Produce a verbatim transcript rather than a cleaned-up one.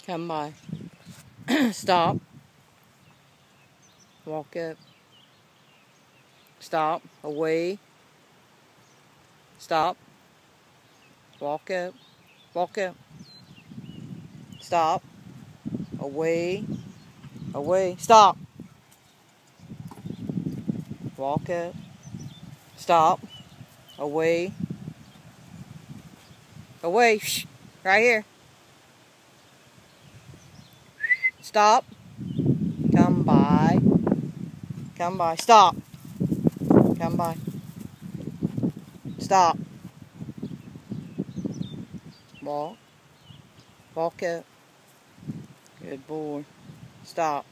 Come by. Stop. Walk up. Stop. Away. Stop. Walk up. Walk up. Stop. Away. Away. Stop. Walk up. Stop. Away. Away. Shh. Right here. Stop. Come by. Come by. Stop. Come by. Stop. Walk. Walk up. Good boy. Stop.